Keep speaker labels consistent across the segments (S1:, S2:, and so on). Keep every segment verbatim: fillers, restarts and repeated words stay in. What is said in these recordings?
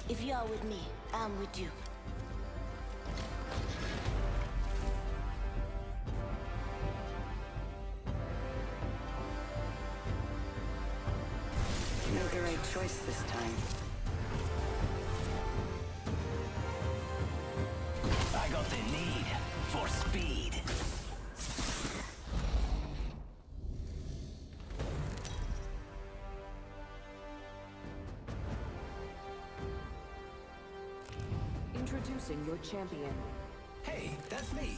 S1: If you are with me, I'm with you.
S2: You made the right choice this time.
S3: I got the need for speed.
S4: Introducing your champion.
S3: Hey, that's me.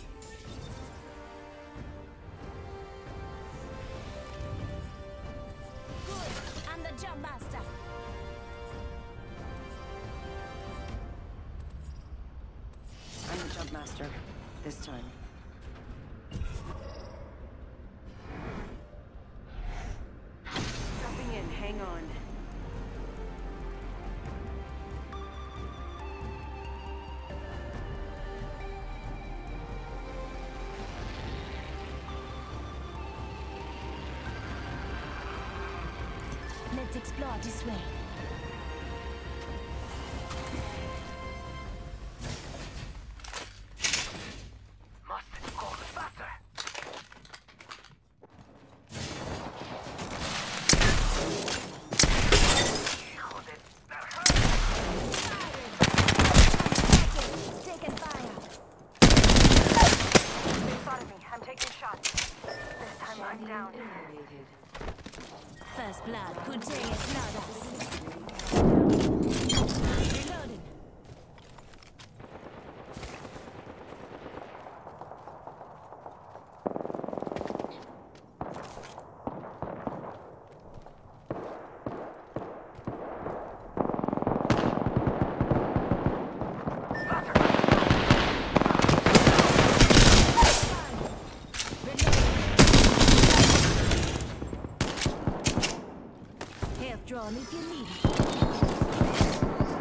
S1: Good. I'm the jump master.
S2: I'm the jump master. This time. Jumping in, hang on.
S1: Let's explore this way.
S3: Must go faster.
S1: Taking fire.
S2: In front of me, I'm taking shots. This time I'm down.
S1: First blood, good day, it's not us. Reloading. Drawn if you need it.